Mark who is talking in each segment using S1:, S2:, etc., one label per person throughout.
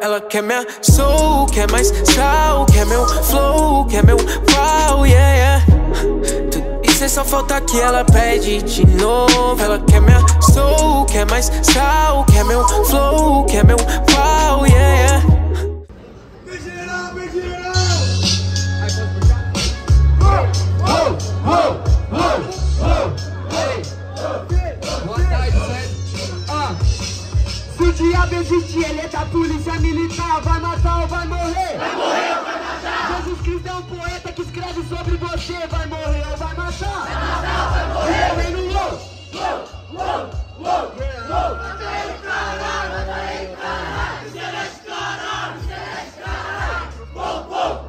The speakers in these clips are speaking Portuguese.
S1: Ela quer minha soul, quer mais sal, quer meu flow, quer meu pau, yeah, yeah. E só falta que ela pede de novo. Ela quer minha soul, quer mais sal, quer meu flow, quer meu pau, yeah, yeah.
S2: Vem geral, vem geral! Aí pode puxar? Boa tarde, certo? Se o diabo existir, ele é da polícia militar. Vai matar ou vai morrer? Vai morrer ou vai matar? Jesus Cristo é um poeta que escreve sobre você. Vai morrer ou vai matar? Vai matar ou vai morrer? Vem no low! Mata ele, caralho! Mata ele, caralho! Celeste, caralho! Celeste, caralho!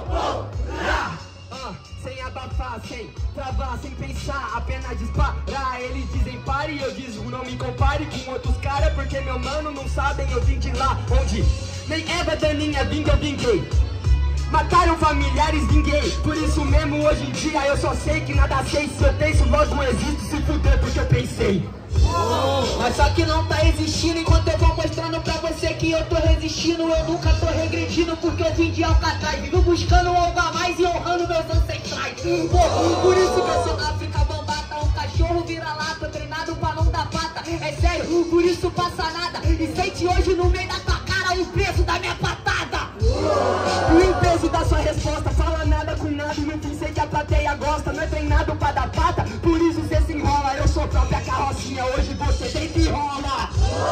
S2: Sem abafar, sem travar, sem pensar, apenas disparar. Eles dizem pare e eu digo não me compare com outros caras, porque meu mano não sabem, eu vim de lá onde nem Eva Daninha vinga, eu vinguei. Mataram familiares, vinguei. Por isso mesmo hoje em dia eu só sei que nada sei. Se eu penso logo existo, se fuder porque eu pensei. Mas só que não tá existindo. Enquanto eu vou mostrando pra você que eu tô resistindo, eu nunca tô regredindo, porque eu vim de Alcatraz, vivo buscando algo a mais e honrando meus ancestrais. Por isso que eu sou África Bambata, um cachorro vira-lata, treinado pra não dar pata. É sério, por isso passa nada. E sente hoje no meio da tua cara o peso da minha patada. E o peso da sua resposta, fala nada com nada e no fim sei que a plateia gosta. Não é treinado pra dar pata, por isso cê se enrola. Eu sou própria carrocinha, hoje você deita e rola.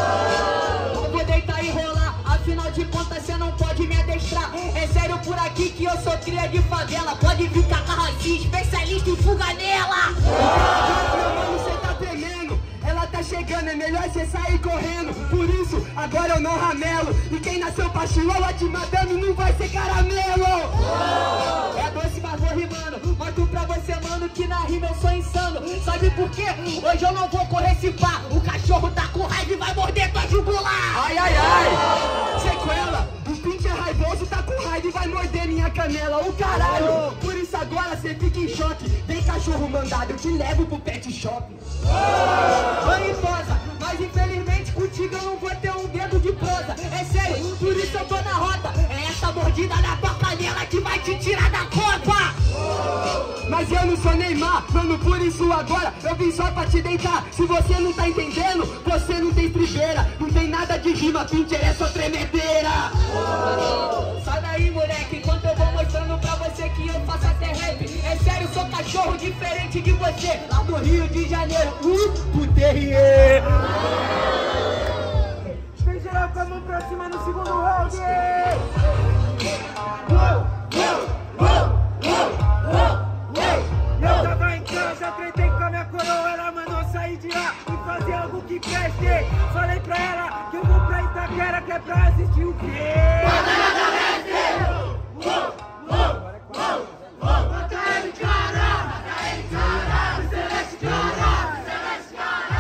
S2: Eu vou deitar e rolar, afinal de contas cê não pode me adestrar. É sério por aqui que eu sou cria de favela. Pode vir com a carrocinha, especialista em fuga nela. Meu mano, cê tá tremendo, ela tá chegando, é melhor cê sair correndo. Por isso, agora eu não ramelo. E quem nasceu pra chihuahua te matando não vai ser caramelo. É doce, mas vou rimando. Mostro pra você, mano, que na rima eu sou insano. Sabe por quê? Hoje eu não vou correr esse pá. O cachorro tá com raiva e vai morder tua jugular. Ai, ai, ai. Sequela. O pinche é raivoso, tá com raiva e vai morder minha canela. O caralho. Por isso agora cê fica em choque. Vem cachorro mandado, eu te levo pro pet shop. Mariposa, mas infelizmente contigo eu não vou ter um dedo de prosa. É sério, por isso eu tô na rota. É essa mordida na tua canela que vai te tirar da copa. Mas eu não sou Neymar, mano, por isso agora eu vim só pra te deitar. Se você não tá entendendo, você não tem estribeira. Não tem nada de rima, Pinter é só tremedeira. Sai daí, moleque, enquanto eu vou mostrando pra você que eu faço até rap. É sério, sou cachorro diferente de você. Lá do Rio de Janeiro, pro Terrier. Vem geral com a mão pra cima no segundo round. Eu tava em casa, tretei com a minha coroa, ela mandou sair de lá e fazer algo que preste. Falei pra ela que eu vou pra Itaquera, que é pra assistir o quê? Batalha da Mestre! Mata ele, caralho! Mata ele, caralho! Celeste, caralho! Celeste,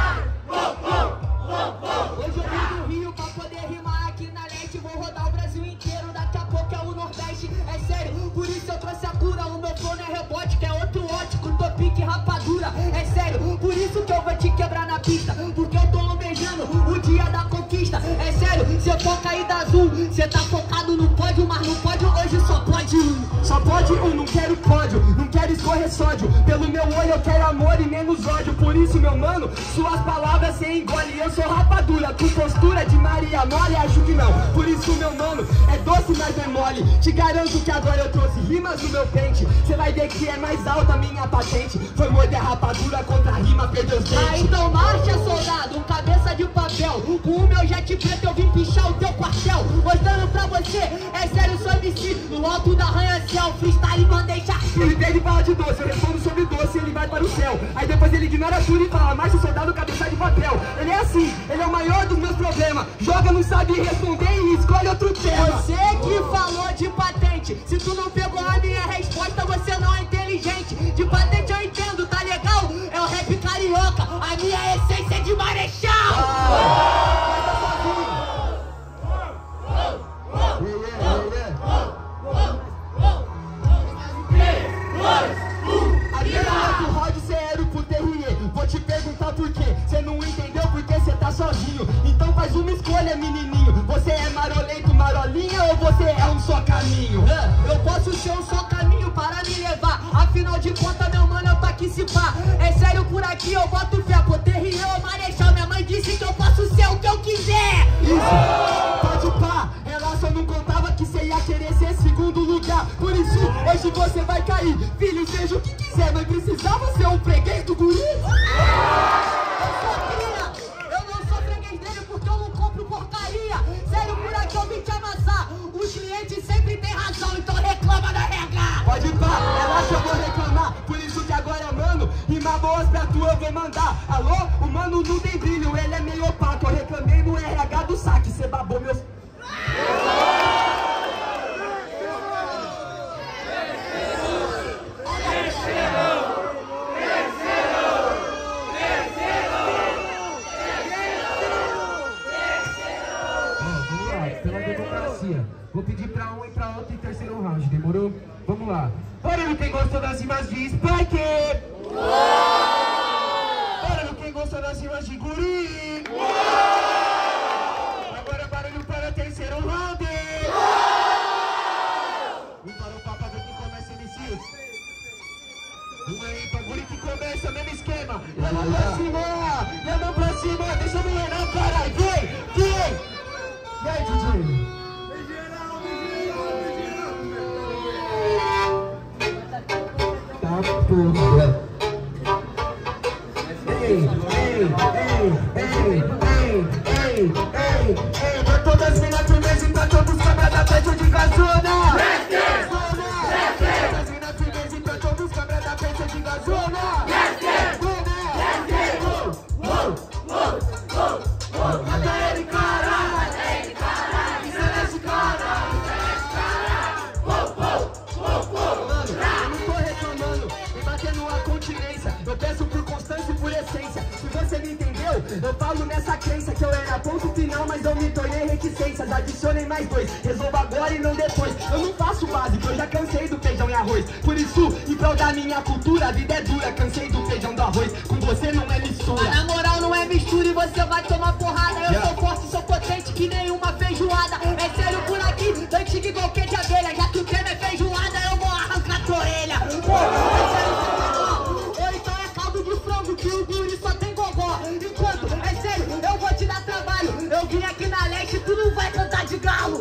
S2: caralho! Hoje eu vim do Rio pra poder rimar aqui na leste. Vou rodar o Brasil inteiro, daqui a pouco é o Nordeste. É sério, por isso eu trouxe a cura. O meu flow não é rebote, que é outro ótico, topique e rapadura. É sério, por isso que eu vou te quebrar na pista, porque eu tô almejando o dia da conquista. É sério, se eu for cair da azul, cê tá focado no pódio, mas no pódio hoje só pode um. Só pode um, não quero pódio, não quero escorrer sódio. Pelo meu olho eu quero amor e menos ódio. Por isso, meu mano, suas palavras cê engole. Eu sou rapadura, com postura de Maria Mole, acho que não. Por isso, meu mano, é doce, mas é mole. Te garanto que agora eu trouxe rimas no meu pente. Cê vai ver que é mais alta a minha patente. Foi morder a rapadura contra a rima, perdeu os dentes. Ah, então marcha, soldado, cabeça de papel. Com o meu jet preto eu vim pichar o teu quartel. Mostrando pra você, é sério, sou MC. No alto da arranha-céu, freestyle mandei charque. Ele pede bala de doce, eu respondo sobre doce, ele vai para o céu. Aí depois ele ignora tudo e fala, marcha, soldado, cabeça de papel. Ele é assim, ele é o maior dos meus problemas. Joga, não sabe responder e escolhe outro tema. Você que falou de patente, se tu não pegou a minha resposta, você não é inteligente. De patente eu entendo, tá legal? É o rap carioca, a minha essência é de Marechal. Vou te perguntar por quê, cê não entendeu porque cê tá sozinho. Então faz uma escolha, menininho. Você é marolento, caminho. Eu posso ser um só caminho para me levar. Afinal de contas, meu mano, eu tô aqui se pá. É sério, por aqui eu boto fé. Poder eu, Marechal, minha mãe disse que eu posso ser o que eu quiser. Isso, pode pá. Ela só não contava que você ia querer ser segundo lugar. Por isso, hoje você vai cair. Filho, seja o que quiser, não precisava ser um freguês do guri. Eu sou cria, eu não sou freguês dele porque eu não compro porcaria. Sério, por aqui eu vim te amassar. Os clientes sempre têm razão, então reclama da regra. Pode pá, relaxa, eu vou reclamar. Por isso que agora, mano, rima boas pra tu eu vou mandar. Alô, o mano não tem brilho, ele é meio opaco. Eu reclamei no RH do saque, cê babou meus... Vou pedir pra um e pra outro em terceiro round, demorou? Vamos lá. Barulho quem gostou das rimas de Spike! Barulho quem gostou das rimas de Guri! Agora barulho para o terceiro round! Um para o Papa do que começa MC. Uma aí pra Guri que começa, mesmo esquema. E a mão pra cima, deixa eu me olhar, caralho! Vem! E aí, DJ? Porra. Ei, pra todas as minas firmes e pra todos os cabras da peça de gazona. Todas as minas firmes e pra todos os cabras da peça de gazona. Mata ele, caralho. Celeste, caralho. Eu peço por constância e por essência. Se você me entendeu, eu falo nessa crença que eu era ponto final, mas eu me tornei reticências. Adicionei mais dois, resolvo agora e não depois. Eu não faço básico, eu já cansei do feijão e arroz. Por isso, em prol da minha cultura, a vida é dura. Cansei do feijão do arroz, com você não é mistura. Na moral não é mistura e você vai tomar porrada. Eu sou forte, sou potente que nenhuma feijoada. É sério por aqui, antigo igual que de abelha. Já que o tema é feijoada, eu vou arrancar tua orelha. É sério, que o guri só tem gogó. Enquanto, é sério, eu vou te dar trabalho. Eu vim aqui na leste, tu não vai cantar de galo.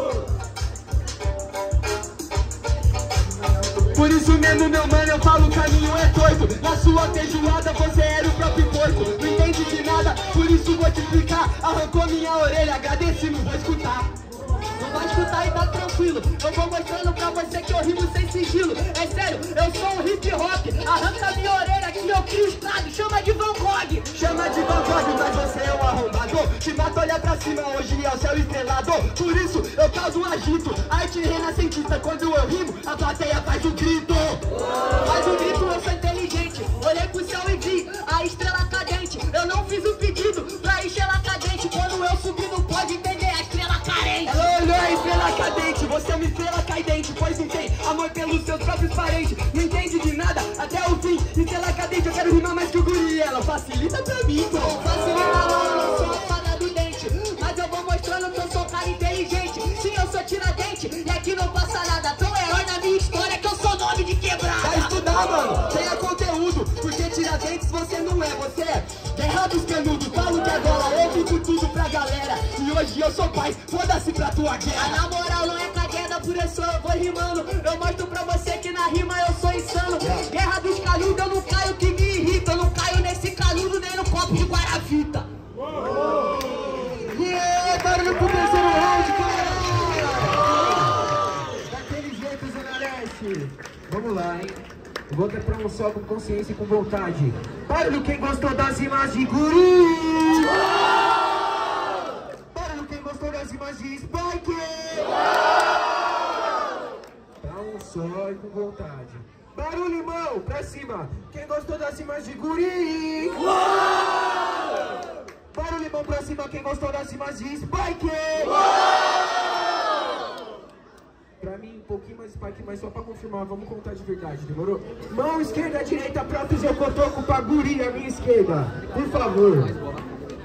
S2: Por isso mesmo, meu mano, eu falo o caminho é torto. Na sua feijoada você era o próprio porco. Não entende de nada, por isso vou te explicar. Arrancou minha orelha, agradeci, não vou escutar. Não vai escutar e tá tranquilo. Eu vou mostrando pra você que eu rimo sem sigilo. É sério, eu sou um hip hop. Arranca minha orelha que eu crio estrado. Chama de Van Gogh. Chama de Van Gogh, mas você é um arrombador. Te mato, olha pra cima, hoje é o céu estrelado. Por isso eu causo um agito. Arte renascentista, quando eu rimo, a plateia faz um grito. Faz um grito, eu sou inteligente. Olhei pro céu e vi a estrela cadente. Eu não fiz o pedido pra estrela cadente. Quando eu subi não pode entender a estrela carente. Ela olhou a estrela cadente, você é uma estrela caidente. Pois não tem amor pelos seus próprios parentes. Não entende de nada até o fim. Estrela cadente, eu quero rimar mais que o guri. Ela facilita pra mim, pô. Facilita lá, eu não sou a fada do dente. Mas eu vou mostrando que eu sou um cara inteligente. Sim, eu sou Tiradentes e aqui não passa nada. Tão herói na minha história que eu sou nome de quebrada. Vai estudar, mano, tenha conteúdo. Porque Tiradentes você não é, você é Guerra dos Canudos. Falo que agora eu fico tudo pra galera. E hoje eu sou paz, foda-se pra tua guerra. Na moral não é cagueda, por isso eu vou rimando. Eu mostro pra você que na rima eu sou insano. Guerra dos canudos, eu não caio que me irrita. Eu não caio nesse canudo nem no copo de guaravita. Barulho pro terceiro round, caralho! Daquele jeito, Zona Leste. Vamos lá, hein? Eu vou ter promoção com consciência e com vontade. Barulho quem gostou das rimas de Guri! Barulho quem gostou das rimas de Spike! Pra um só e com vontade. Barulho, irmão, pra cima. Quem gostou das rimas de Guri? Barulho, irmão, pra cima. Quem gostou das rimas de Spike? Pra mim, um pouquinho mais Spike, mas só pra confirmar, vamos contar de verdade, demorou? Mão esquerda, direita, prótese, eu cotoco pra Guri, a minha esquerda. Por favor.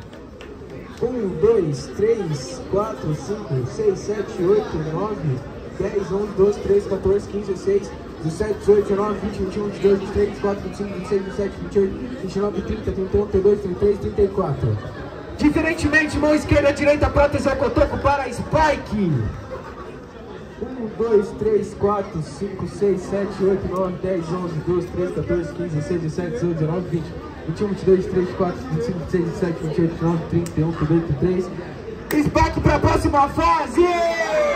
S2: 1, 2, 3, 4, 5, 6, 7, 8, 9...
S3: 10, 11, 12, 13, 14, 15, 16, 17, 18, 19, 20, 21, 22, 23, 24, 25, 26, 27, 28, 29, 30, 31, 32, 33, 34. Diferentemente, mão esquerda, direita, prótese ao cotoco para Spike. 1, 2, 3, 4, 5, 6, 7, 8, 9, 10, 11, 12, 13, 14, 15, 16, 17, 18, 19, 20, 21, 22, 23, 24, 25, 26, 27, 28, 29, 30, 31, 32, 33. Spike para a próxima fase!